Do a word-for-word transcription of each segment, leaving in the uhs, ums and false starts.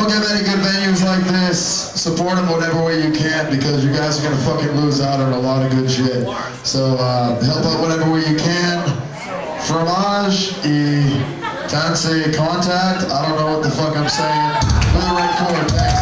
don't get many good venues like this, support them whatever way you can, because you guys are gonna fucking lose out on a lot of good shit. So uh, help out whatever way you can. Fromage et Danse Contact. I don't know what the fuck I'm saying. Play the right chord, thanks.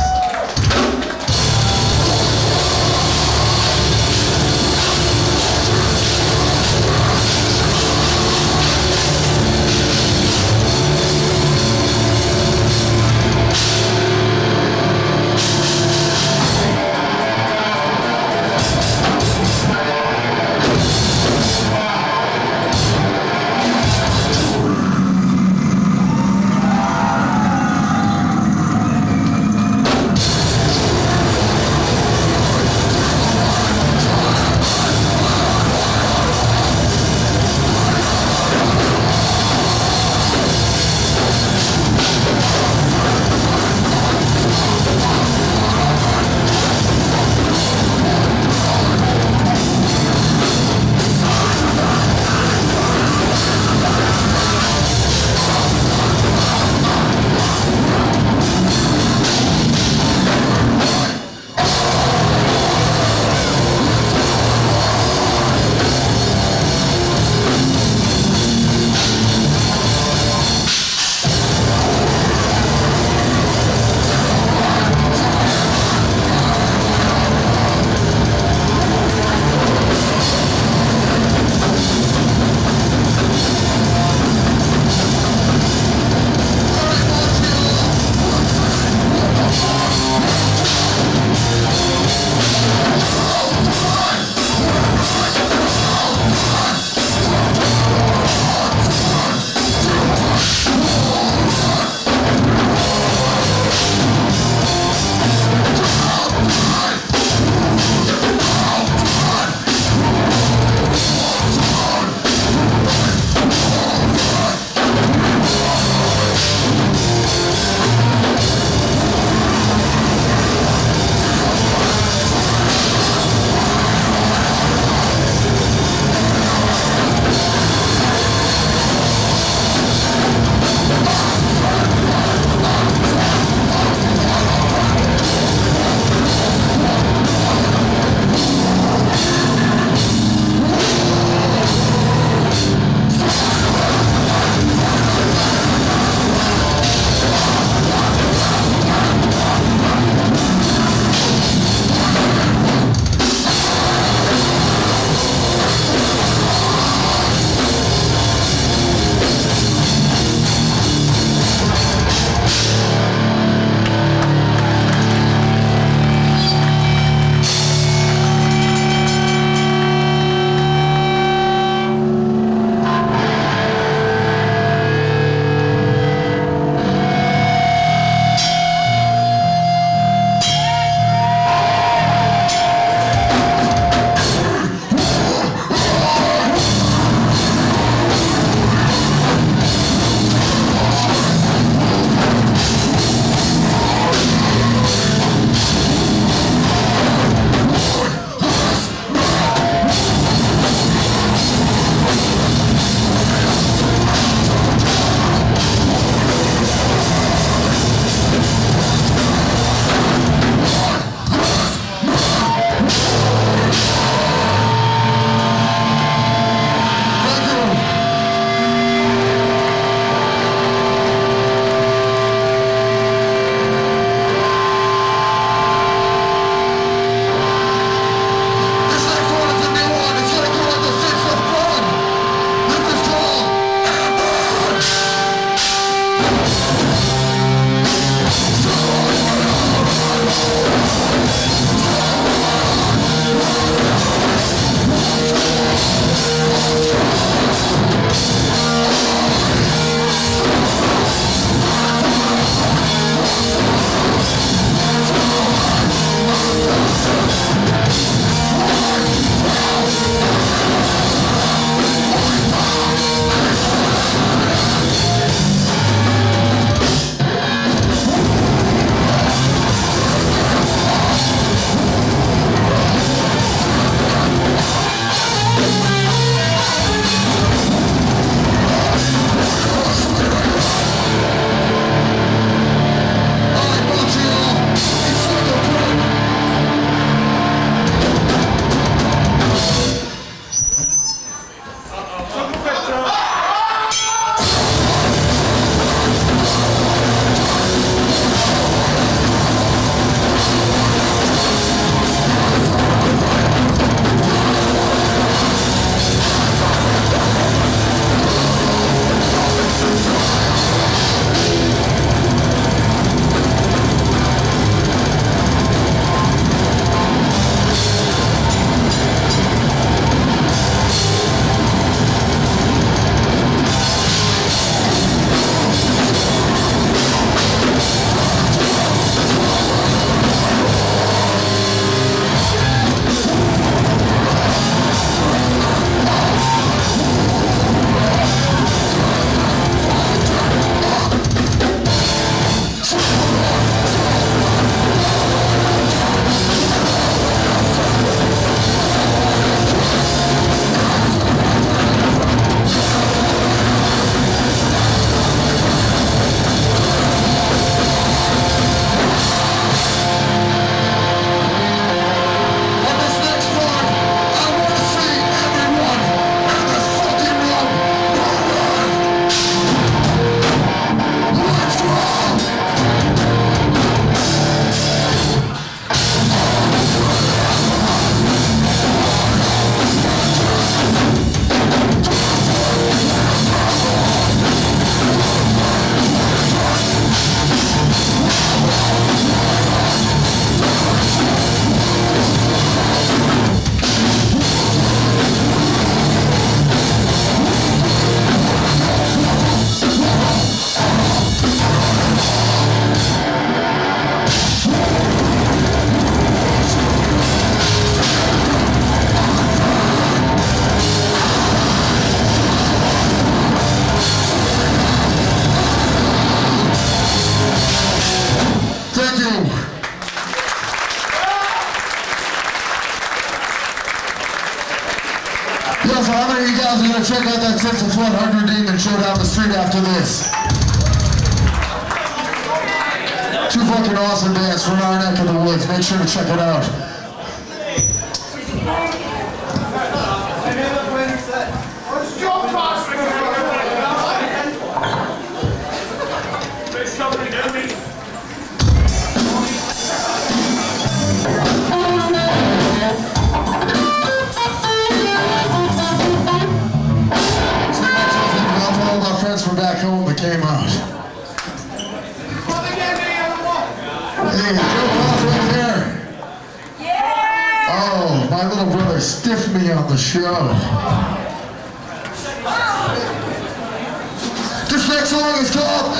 since the Flood Hunger Demon show down the street after this. Two fucking awesome bands from our neck of the woods. Make sure to check it out. From back home that came out. Hey, Joe Paul's right there. Yeah! Oh, my little brother stiffed me on the show. This next song is called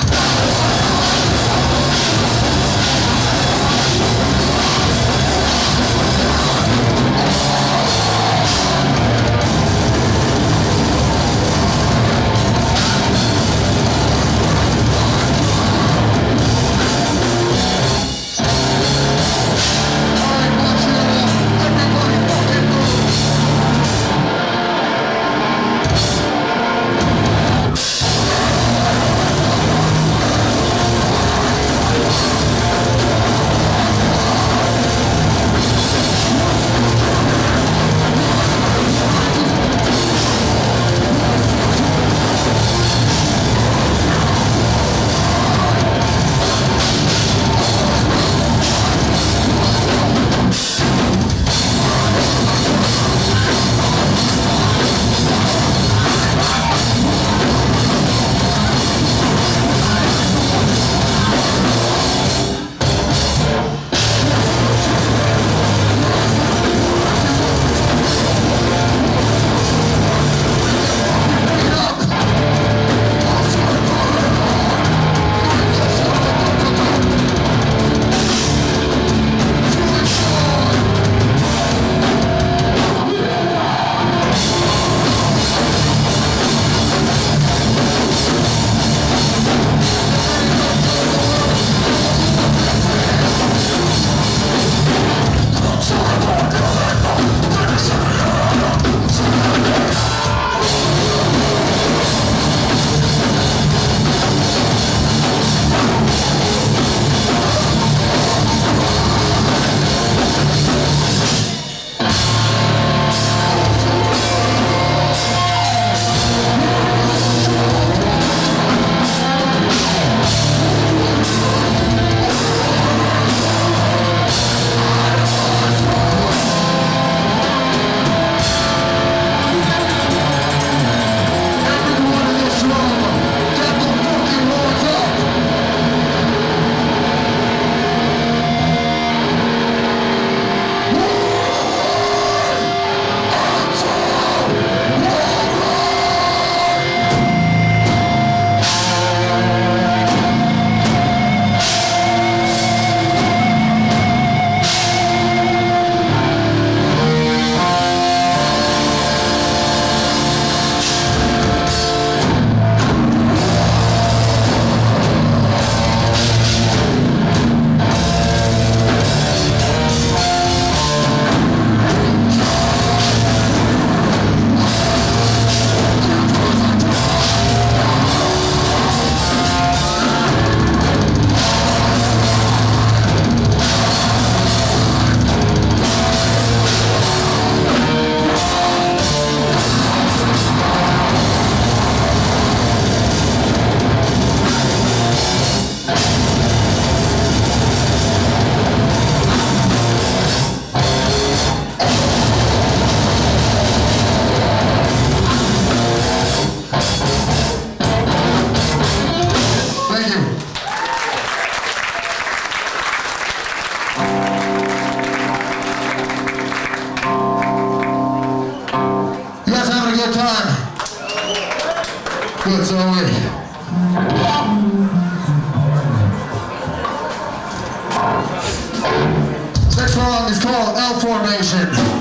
Good, so are we. Next song is called L Formation.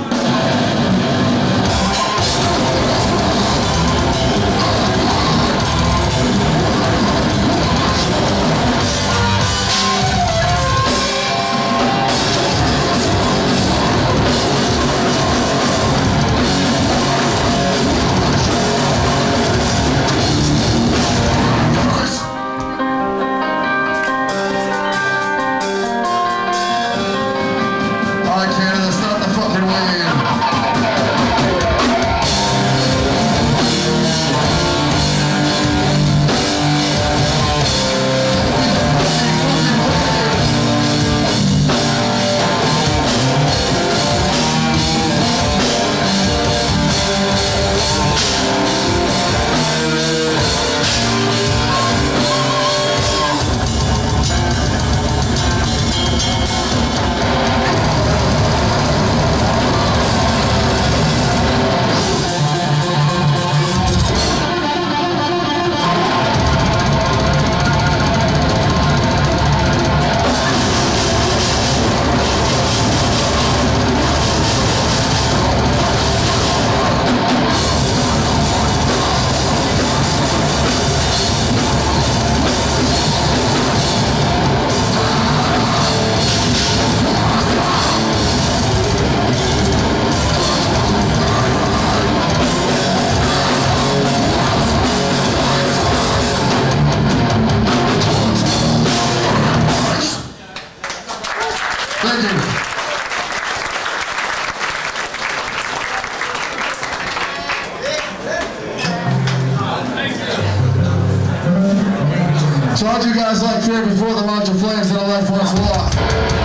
guys like Fear Before the Launch of Flames and A Life Once Lost?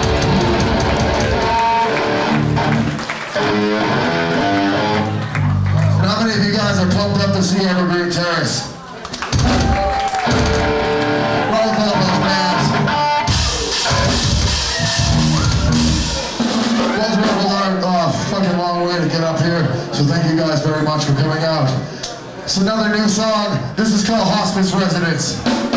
And how many of you guys are pumped up to see Evergreen Terrace? Roll call those bands. Both traveled a uh, fucking long way to get up here, so thank you guys very much for coming out. It's another new song. This is called Hospice Residents.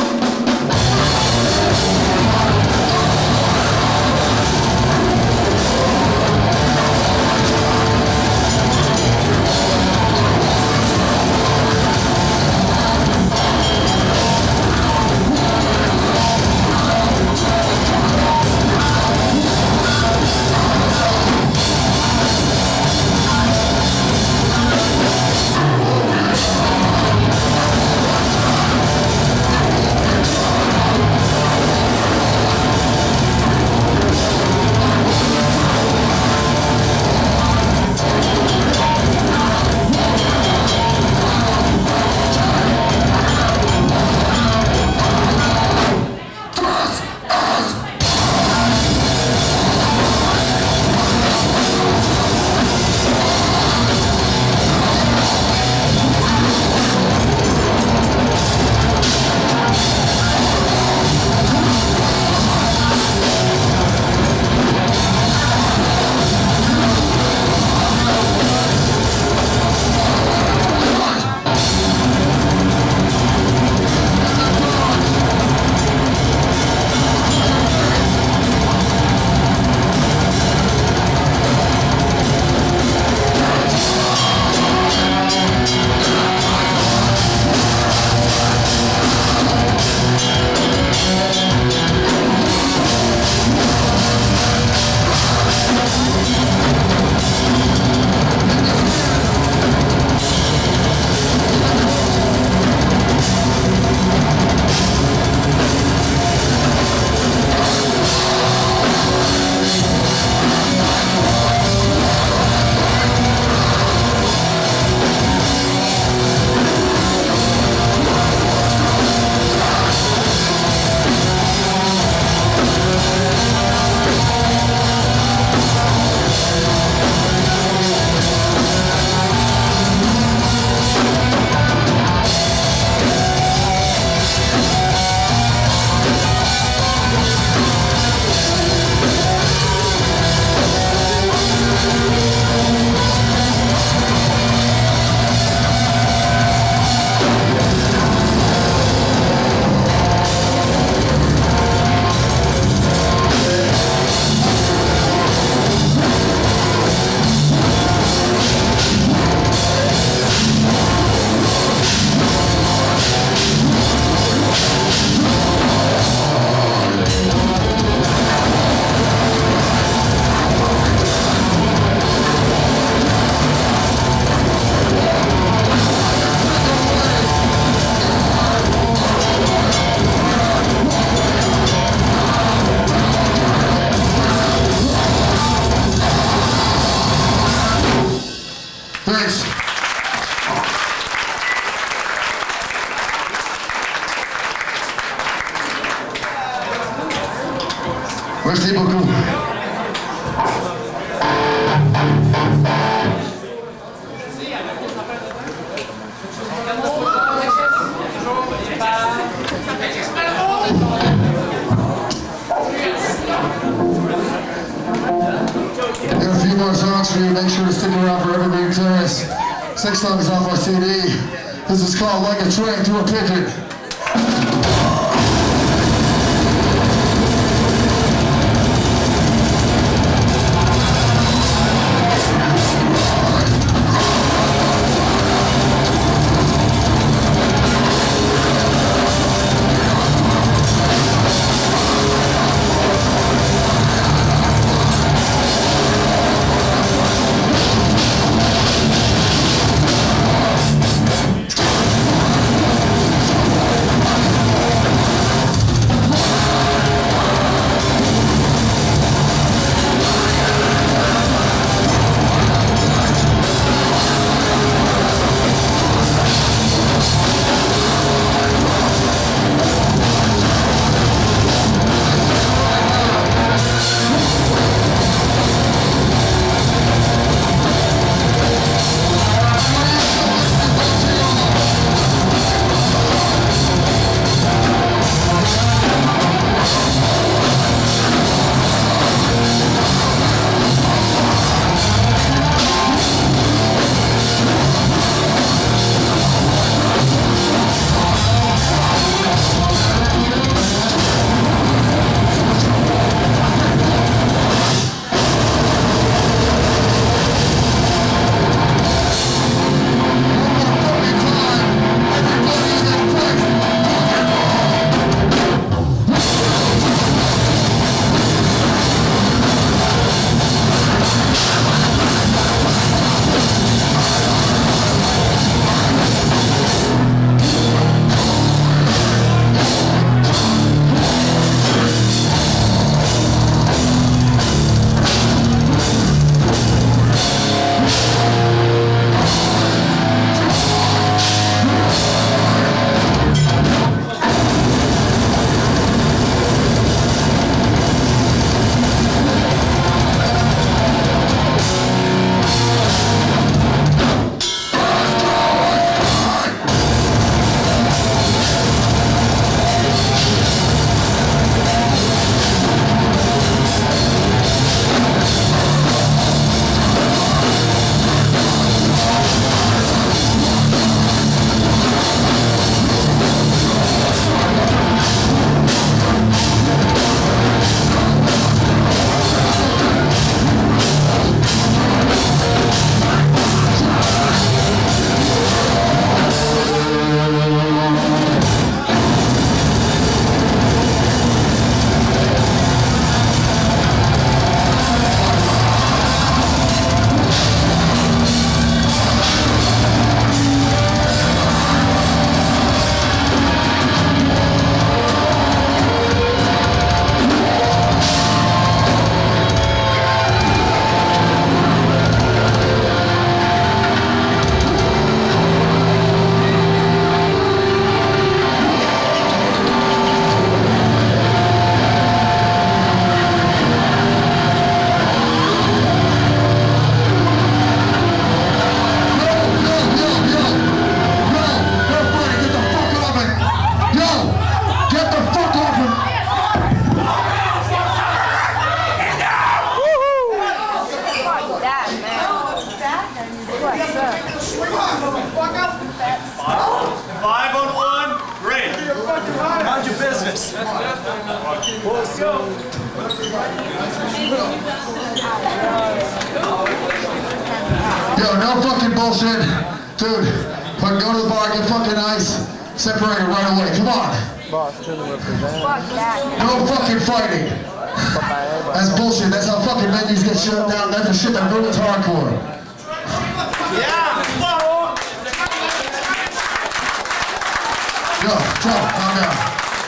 Thanks. Merci beaucoup. Got a few more songs for you. Make sure to stick around for Evergreen Terrace. Six songs off our C D. This is called Like a Train to a Pigeon. Yes. Yo, no fucking bullshit. Dude, fucking go to the bar, get fucking ice, separate it right away. Come on. No fucking fighting. That's bullshit. That's how fucking venues get shut down. That's the shit that ruins hardcore. Yeah. Go, go, calm down.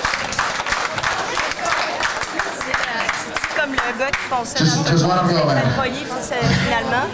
C'est comme le gars qui fonctionne Just, just let him go, man. employé finalement.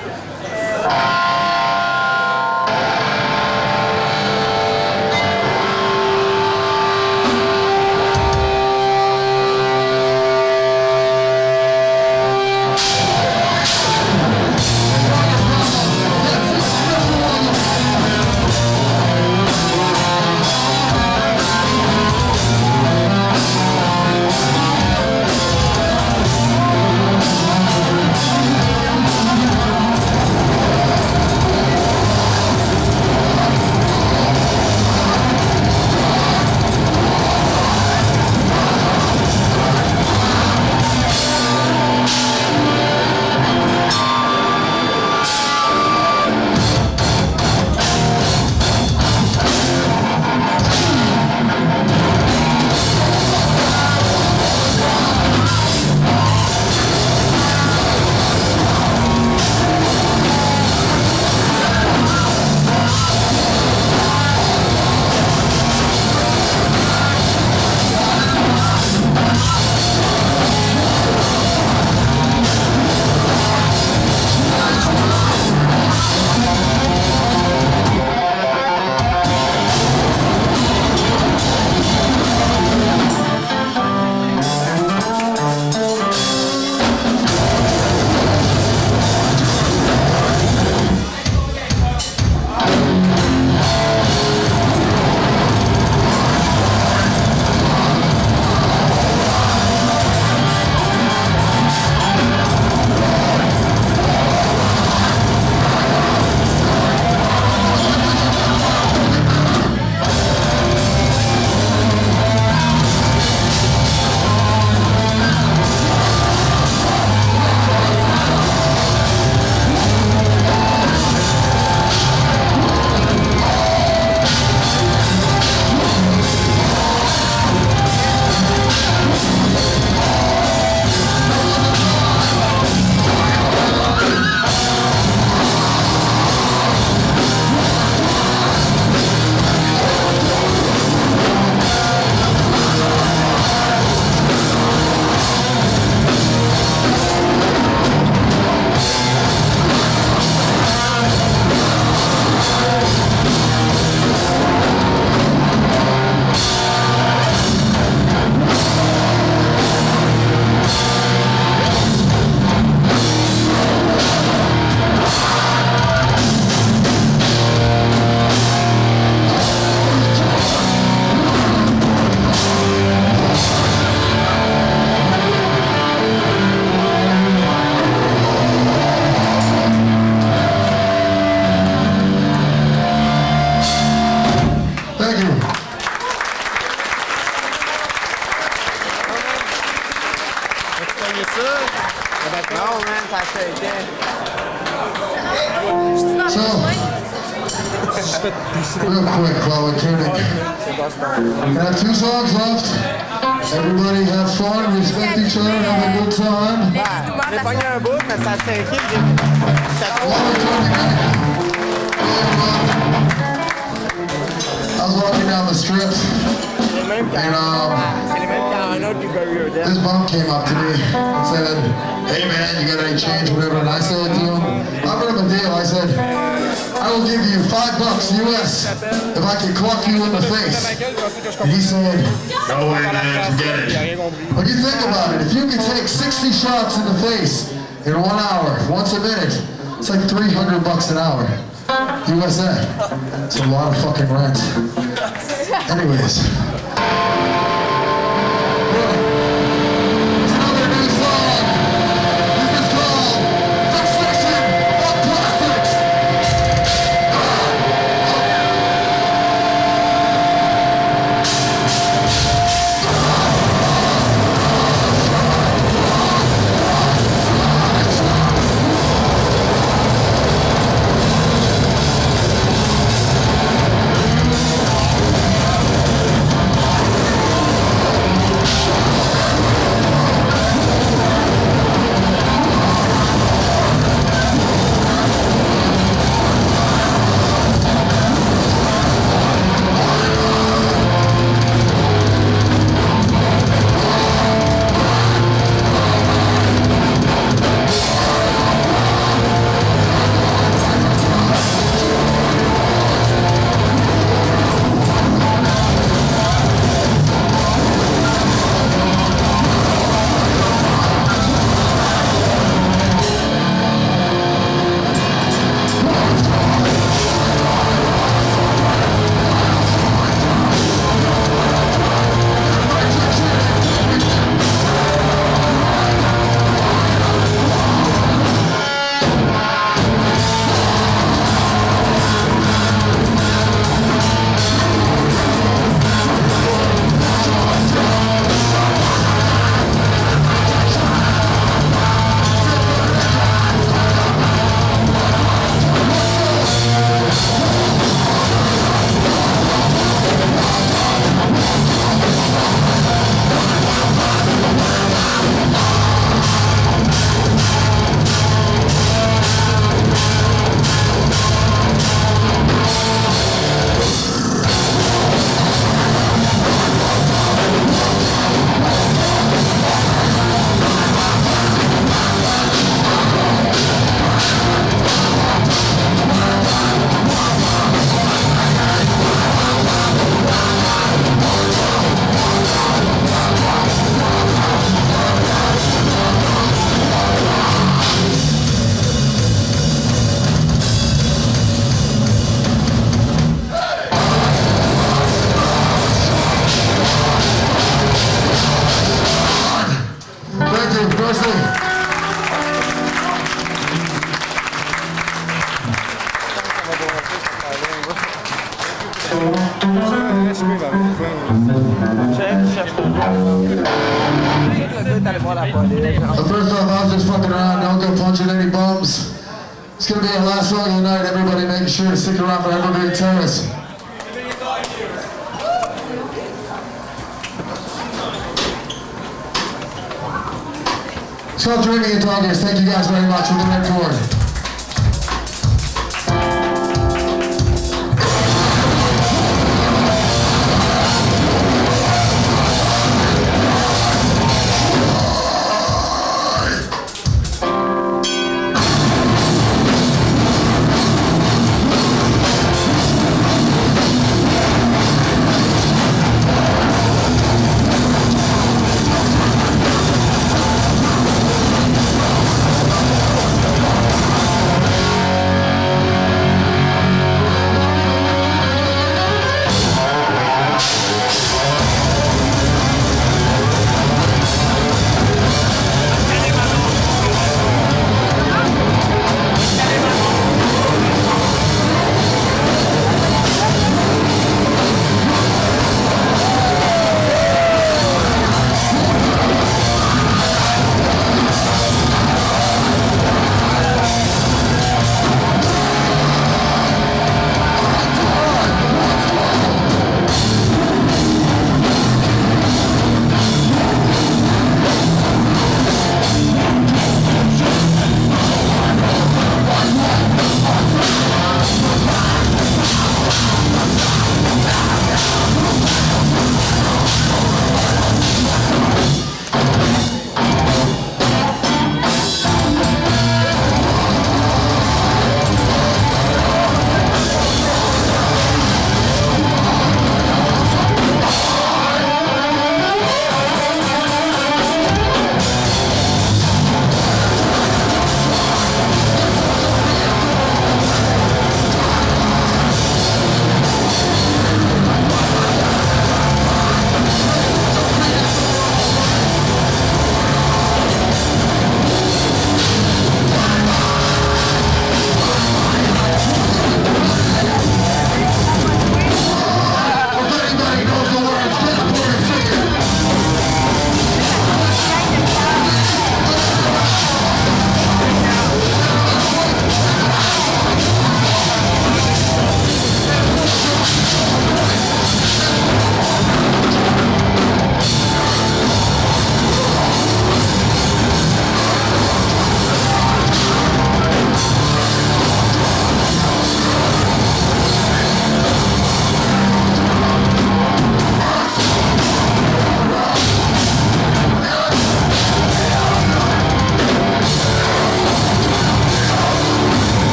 Real quick, Chloe Koenig. We have two songs left. Everybody have fun, respect each other, have a good time. J'ai pogné un bout, mais ça s'est écrit. I was walking down the strip, and um, this bum came up to me and said, "Hey man, you got any change, whatever?" And I said to him, "I offered him a deal." I said, "I will give you five bucks U S if I can clock you in the face." And he said, "No way, man, forget it." But you think about it, if you can take sixty shots in the face in one hour, once a minute, it's like three hundred bucks an hour. U S A. It's a lot of fucking rent. Anyways. It's another new song. This is called Fixation of Plastics. Ah. Leslie. So first off, I'm just fucking around. Don't go punching any bums. It's gonna be our last song of the night. Everybody make sure to stick around for Evergreen Terrace. It's called Dreaming in Tigers. Thank you guys very much for the record.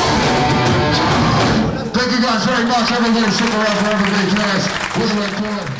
Very much. Everybody stick around for Evergreen Terrace. We'll record.